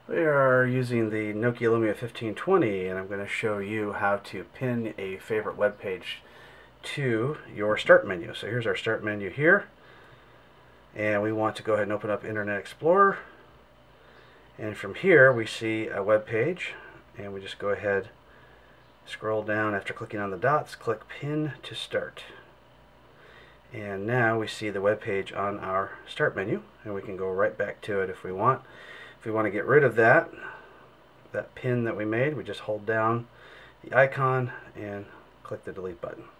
We are using the Nokia Lumia 1520, and I'm going to show you how to pin a favorite web page to your start menu. So here's our start menu here, and we want to go ahead and open up Internet Explorer, and from here we see a web page, and we just go ahead, scroll down after clicking on the dots, click Pin to Start. And now we see the web page on our start menu, and we can go right back to it if we want. If we want to get rid of that pin that we made, we just hold down the icon and click the delete button.